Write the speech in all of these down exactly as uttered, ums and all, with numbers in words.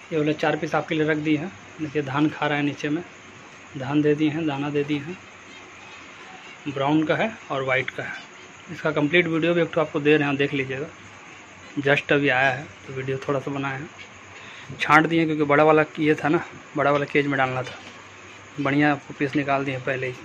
ये वाला चार पीस आपके लिए रख दिए हैं। देखिए धान खा रहा है, नीचे में धान दे दिए हैं, दाना दे दिए हैं। ब्राउन का है और वाइट का है। इसका कंप्लीट वीडियो भी एक तो आपको दे रहे हैं, देख लीजिएगा। जस्ट अभी आया है तो वीडियो थोड़ा सा बनाया है, छांट दिए क्योंकि बड़ा वाला ये था ना, बड़ा वाला केज में डालना था। बढ़िया आपको पीस निकाल दिए पहले ही,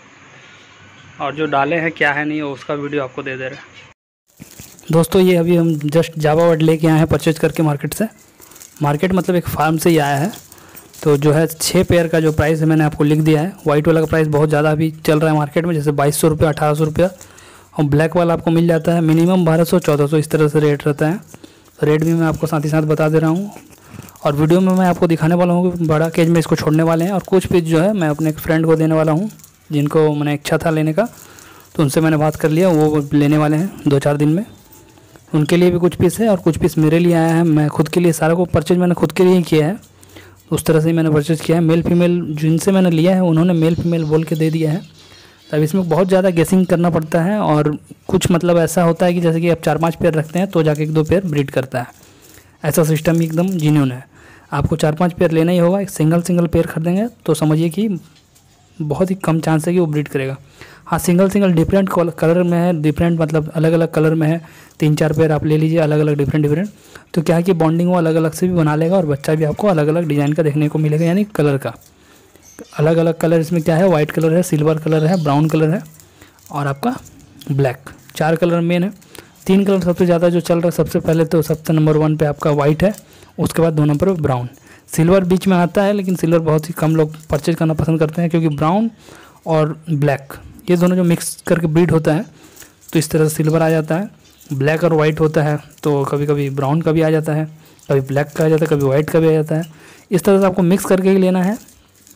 और जो डाले हैं क्या है नहीं उसका वीडियो आपको दे दे रहे हैं। दोस्तों ये अभी हम जस्ट जावा वर्ड लेके आए हैं परचेज करके मार्केट से। मार्केट मतलब एक फार्म से ही आया है। तो जो है छः पेयर का जो प्राइस है मैंने आपको लिख दिया है। वाइट वाला का प्राइस बहुत ज़्यादा अभी चल रहा है मार्केट में, जैसे बाईस सौ रुपये अठारह सौ रुपया, और ब्लैक वाला आपको मिल जाता है मिनिमम बारह सौ चौदह सौ, इस तरह से रेट रहता है। तो रेट भी मैं आपको साथ ही साथ बता दे रहा हूँ, और वीडियो में मैं आपको दिखाने वाला हूँ कि बड़ा केज में इसको छोड़ने वाले हैं। और कुछ पीस जो है मैं अपने एक फ्रेंड को देने वाला हूँ, जिनको मैंने इच्छा था लेने का, तो उनसे मैंने बात कर लिया, वो लेने वाले हैं दो चार दिन में। उनके लिए भी कुछ पीस है और कुछ पीस मेरे लिए आया है। मैं खुद के लिए सारा को परचेज मैंने खुद के लिए ही किया है, उस तरह से ही मैंने परचेज किया है। मेल फीमेल जिनसे मैंने लिया है उन्होंने मेल फीमेल बोल के दे दिया है। तब इसमें बहुत ज़्यादा गेसिंग करना पड़ता है, और कुछ मतलब ऐसा होता है कि जैसे कि आप चार पांच पेयर रखते हैं तो जाके एक दो पेयर ब्रीड करता है। ऐसा सिस्टम एकदम जेन्युइन है। आपको चार पांच पेयर लेना ही होगा। एक सिंगल सिंगल पेयर खरीदेंगे तो समझिए कि बहुत ही कम चांस है कि वो ब्रीड करेगा। हाँ, सिंगल सिंगल डिफरेंट कलर में है, डिफरेंट मतलब अलग अलग कलर में है, तीन चार पेयर आप ले लीजिए अलग अलग डिफरेंट डिफरेंट, तो क्या है कि बॉन्डिंग वो अलग अलग से भी बना लेगा, और बच्चा भी आपको अलग अलग डिज़ाइन का देखने को मिलेगा, यानी कलर का अलग अलग कलर। इसमें क्या है, वाइट कलर है, सिल्वर कलर है, ब्राउन कलर है, और आपका ब्लैक। चार कलर मेन है। तीन कलर सबसे ज़्यादा जो चल रहा है, सबसे पहले तो सबसे नंबर वन पे आपका वाइट है, उसके बाद दो नंबर पर ब्राउन। सिल्वर बीच में आता है, लेकिन सिल्वर बहुत ही कम लोग परचेज करना पसंद करते हैं, क्योंकि ब्राउन और ब्लैक ये दोनों जो मिक्स करके ब्रीड होता है तो इस तरह से सिल्वर आ जाता है। ब्लैक और वाइट होता है तो कभी कभी ब्राउन का भी आ जाता है, कभी ब्लैक का आ जाता है, कभी वाइट का भी आ जाता है। इस तरह से आपको मिक्स करके ही लेना है।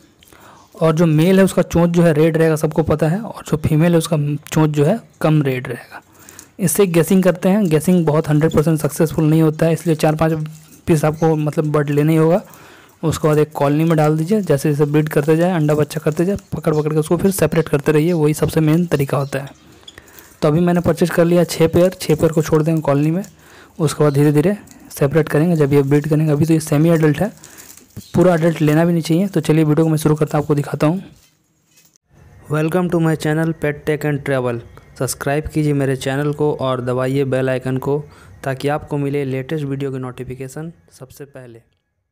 और जो मेल है उसका चोंच जो है रेड रहेगा, सबको पता है, और जो फीमेल है उसका चोंच जो है कम रेड रहेगा। इससे गेसिंग करते हैं। गेसिंग बहुत हंड्रेड परसेंट सक्सेसफुल नहीं होता है, इसलिए चार पाँच पीस आपको मतलब बर्ड लेना ही होगा। उसके बाद एक कॉलोनी में डाल दीजिए, जैसे जैसे ब्रीड करते जाए, अंडा बच्चा करते जाए, पकड़ पकड़ के उसको फिर सेपरेट करते रहिए, वही सबसे मेन तरीका होता है। तो अभी मैंने परचेज कर लिया छः पेयर। छः पेयर को छोड़ देंगे कॉलोनी में, उसके बाद धीरे धीरे सेपरेट करेंगे जब ये ब्रीड करेंगे। अभी तो ये सेमी अडल्ट है, पूरा अडल्ट लेना भी नहीं चाहिए। तो चलिए वीडियो को मैं शुरू करता हूँ, आपको दिखाता हूँ। Welcome to my channel pet tech and travel. Subscribe कीजिए मेरे चैनल को और दबाइए बेल आइकन को, ताकि आपको मिले लेटेस्ट वीडियो की नोटिफिकेशन सबसे पहले।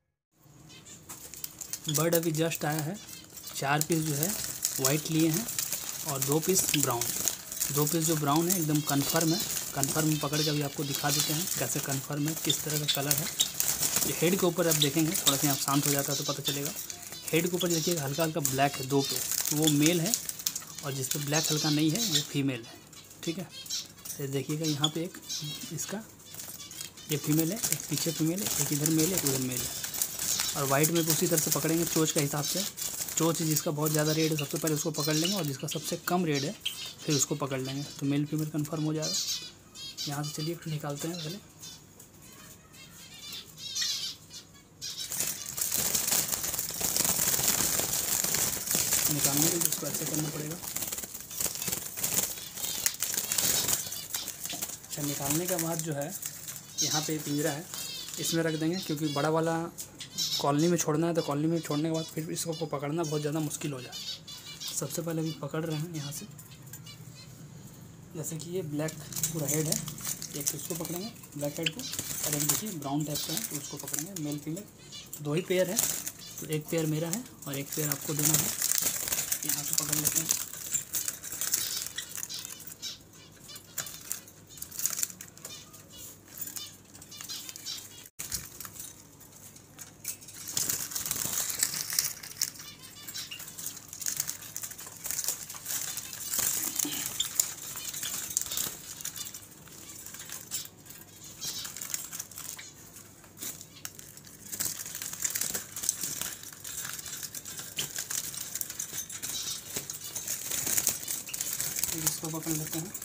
बर्ड अभी जस्ट आया है। चार पीस जो है वाइट लिए हैं और दो पीस ब्राउन। दो पीस जो ब्राउन है एकदम कन्फर्म है। कन्फर्म पकड़ के अभी आपको दिखा देते हैं कैसे कन्फर्म है, किस तरह का कलर है। ये हेड के ऊपर आप देखेंगे, थोड़ा सा आप शांत हो जाता है तो पता चलेगा। हेड के ऊपर देखिए हल्का हल्का ब्लैक है दो पे, तो वो मेल है, और जिस पे ब्लैक हल्का नहीं है वो फीमेल है। ठीक है, तो देखिएगा यहाँ पे एक इसका ये फीमेल है, एक पीछे फीमेल है, एक इधर मेल है, एक उधर मेल है। और वाइट में भी उसी तरह से पकड़ेंगे चोच के हिसाब से। चोच जिसका बहुत ज़्यादा रेड है सबसे पहले उसको पकड़ लेंगे, और जिसका सबसे कम रेड है फिर उसको पकड़ लेंगे, तो मेल फीमेल कन्फर्म हो जाएगा। यहाँ से चलिए निकालते हैं पहले। निकालने के लिए इसको ऐसे करना पड़ेगा। अच्छा, निकालने के बाद जो है यहाँ पे पिंजरा है, इसमें रख देंगे, क्योंकि बड़ा वाला कॉलोनी में छोड़ना है, तो कॉलोनी में छोड़ने के बाद फिर इसको पकड़ना बहुत ज़्यादा मुश्किल हो जाए। सबसे पहले अभी पकड़ रहे हैं यहाँ से, जैसे कि ये ब्लैक पूरा हेड है, एक इसको पकड़ेंगे ब्लैक हेड को, और एक देखिए ब्राउन टाइप का है तो उसको पकड़ेंगे। मेल फीमेल दो ही पेयर है, तो एक पेयर मेरा है और एक पेयर आपको देना है। यहाँ से पकड़ लेते हैं। इसको पकड़ लेते हैं।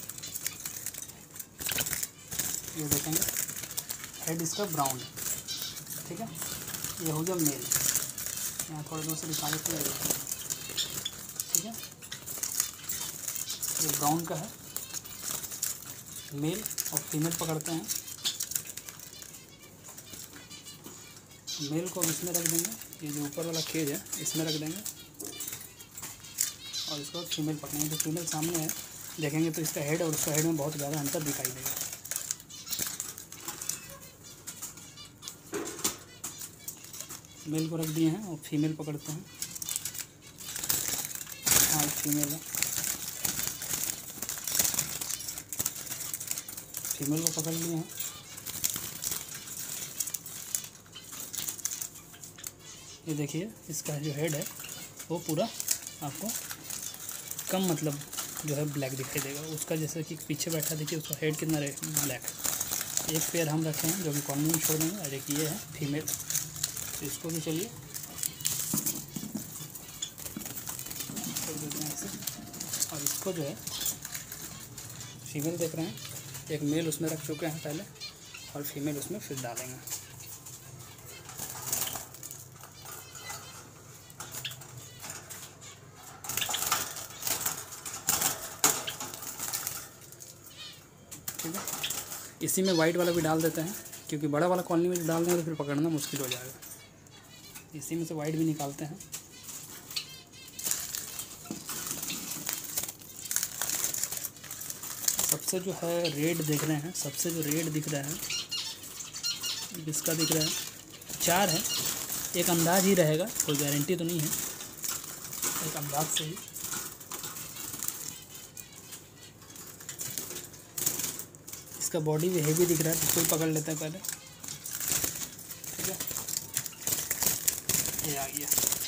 ये देखेंगे हेड इसका ब्राउन है। ठीक है, ये हो गया मेल। यहाँ थोड़े दूर से दिखा देते हैं। ठीक है, ये ब्राउन का है, मेल और फीमेल पकड़ते हैं। मेल को इसमें रख देंगे, ये जो ऊपर वाला केज है इसमें रख देंगे और इसको फीमेल पकड़ेंगे। तो फीमेल सामने है, देखेंगे तो इसका हेड और उसका हेड में बहुत ज़्यादा अंतर दिखाई देगा। मेल को रख दिए हैं और फीमेल पकड़ते हैं। हाँ फीमेल है, फीमेल को पकड़ लिए हैं। ये देखिए इसका जो हेड है वो पूरा आपको कम मतलब जो है ब्लैक दिखाई देगा। उसका जैसे कि पीछे बैठा देखिए उसका हेड कितना ब्लैक है। एक पेयर हम रखे हैं जो कि कॉलोनी में छोड़ देंगे और एक ये है फीमेल। तो इसको भी चलिए छोड़ देते हैं ऐसे। और इसको जो है फीमेल देख रहे हैं, एक मेल उसमें रख चुके हैं पहले और फीमेल उसमें फिर डालेंगे। ठीक है, इसी में वाइट वाला भी डाल देते हैं क्योंकि बड़ा वाला कॉलोनी में डाल देंगे तो फिर पकड़ना मुश्किल हो जाएगा। इसी में से वाइट भी निकालते हैं। सबसे जो है रेड देख रहे हैं, सबसे जो रेड दिख रहा है इसका दिख रहा है चार है। एक अंदाज ही रहेगा, कोई गारंटी तो नहीं है, एक अंदाज से ही। इसका बॉडी भी हेवी दिख रहा है, इसको भी पकड़ लेते हैं पहले। ठीक है, ये आ गया।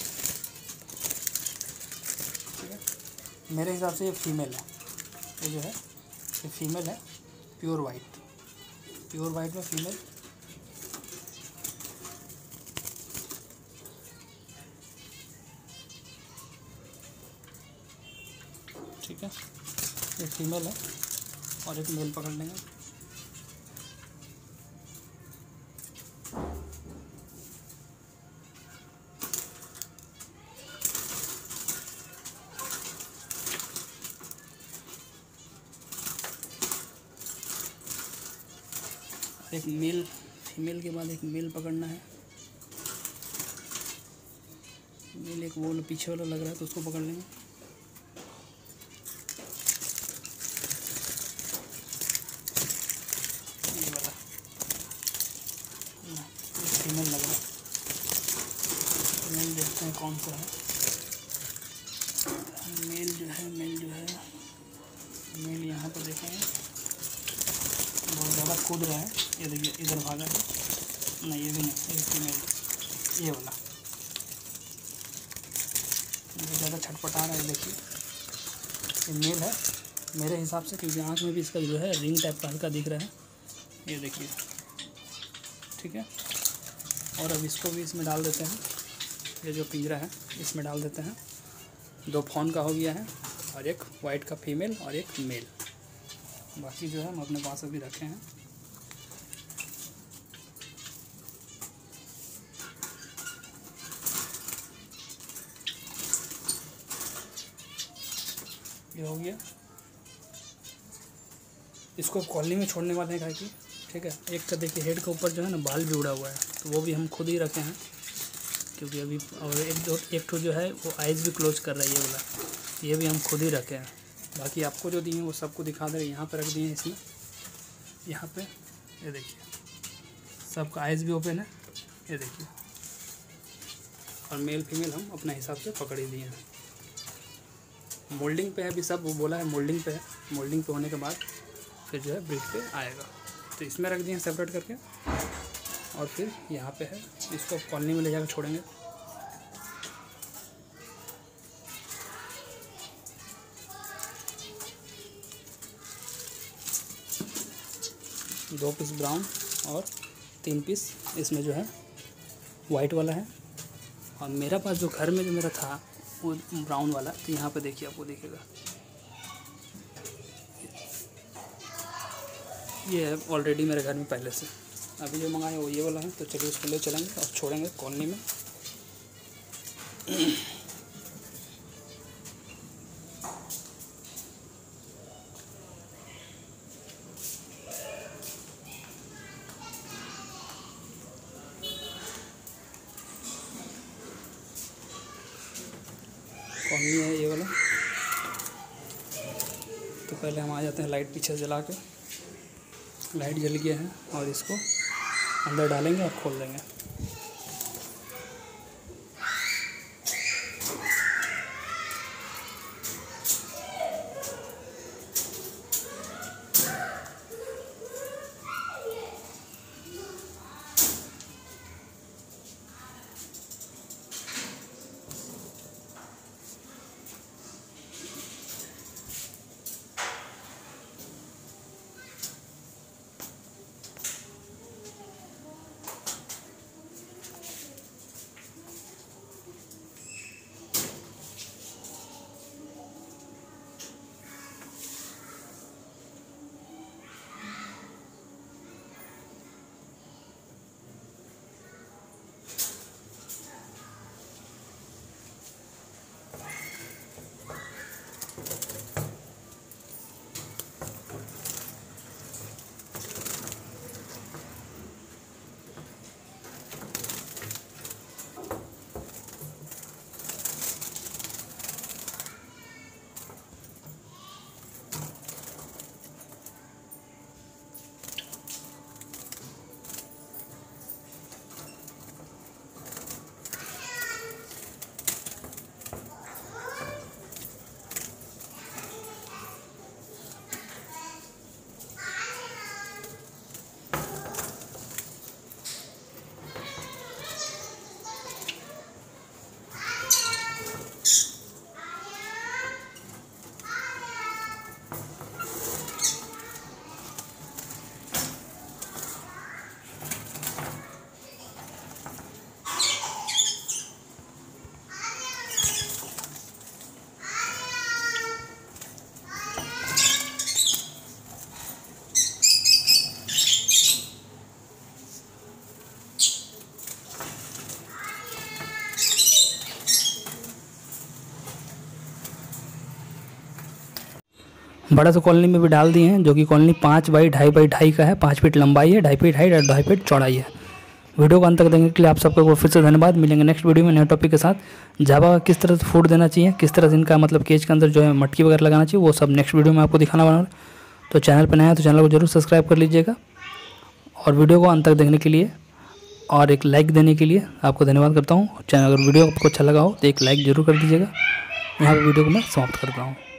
ठीक है, मेरे हिसाब से ये फीमेल है। ये जो है ये फीमेल है, प्योर वाइट, प्योर वाइट में फीमेल। ठीक है, ये फीमेल है और एक मेल पकड़ लेंगे। एक मेल, फीमेल के बाद एक मेल पकड़ना है। मेल एक वो पीछे वाला लग रहा है तो उसको पकड़ लेंगे। ये वाला ये फीमेल लग रहा है। मेल देखते हैं कौन सा है। मेल जो है मेल जो है मेल यहाँ पर देखेंगे बहुत ज़्यादा कूद रहा है। ये देखिए इधर भागा है, नहीं ये भी नहीं, ये फीमेल ये वाला ये ज़्यादा छटपटा रहा है। देखिए ये मेल है मेरे हिसाब से, क्योंकि आँख में भी इसका जो है रिंग टाइप का हल्का दिख रहा है। ये देखिए, ठीक है। और अब इसको भी इसमें डाल देते हैं, ये जो पिंजरा है इसमें डाल देते हैं। दो फॉन का हो गया है और एक वाइट का फीमेल और एक मेल। बाकी जो है हम अपने पास अभी रखे हैं। ये हो गया। इसको कॉलोनी में छोड़ने वाले हैं कहा कि ठीक है। एक का देखिए हेड के ऊपर जो है ना बाल भी उड़ा हुआ है, तो वो भी हम खुद ही रखे हैं क्योंकि अभी। और एक दो एक तो जो है वो आइज़ भी क्लोज कर रहा है, ये वाला, ये भी हम खुद ही रखे हैं। बाकी आपको जो दिए हैं वो सबको दिखा दे रहे हैं। यहाँ पे रख दिए हैं इसमें, यहाँ पे ये देखिए सबका आइज़ भी ओपन है, ये देखिए। और मेल फीमेल हम अपने हिसाब से पकड़ ही दिए हैं। मोल्डिंग पे है अभी सब, वो बोला है मोल्डिंग पे है। मोल्डिंग पे होने के बाद फिर जो है ब्रीड पे आएगा। तो इसमें रख दिए हैं सेपरेट करके। और फिर यहाँ पे है, इसको कॉलोनी में ले जाकर छोड़ेंगे। दो पीस ब्राउन और तीन पीस इसमें जो है वाइट वाला है। और मेरा पास जो घर में जो मेरा था वो ब्राउन वाला, तो यहाँ पे देखिए आपको दिखेगा ये है ऑलरेडी मेरे घर में पहले से। अभी जो मंगाए वो ये वाला है। तो चलिए उसको ले चलेंगे और छोड़ेंगे कॉलोनी में। कॉलोनी है ये वाला। तो पहले हम आ जाते हैं लाइट पीछे जला के। लाइट जल गया है और इसको अंदर डालेंगे और खोल देंगे। बड़ा तो कॉलोनी में भी डाल दिए हैं, जो कि कॉलोनी पाँच बाई ढाई बाई ढाई का है। पाँच फीट लंबाई है, ढाई फीट हाइट और ढाई फीट चौड़ाई है। वीडियो को अंत तक देखने के लिए आप सबको फिर से धन्यवाद। मिलेंगे नेक्स्ट वीडियो में नए टॉपिक के साथ। जावा का किस तरह से फूड देना चाहिए, किस तरह से इनका मतलब केज के अंदर जो है मटकी वगैरह लगाना चाहिए, वो सब नेक्स्ट वीडियो में आपको दिखाना बना। तो चैनल पर नया है तो चैनल को जरूर सब्सक्राइब कर लीजिएगा और वीडियो को अंत तक देखने के लिए और एक लाइक देने के लिए आपको धन्यवाद करता हूँ। चैनल अगर वीडियो आपको अच्छा लगा हो तो एक लाइक जरूर कर दीजिएगा। यहाँ पर वीडियो को मैं समाप्त करता हूँ।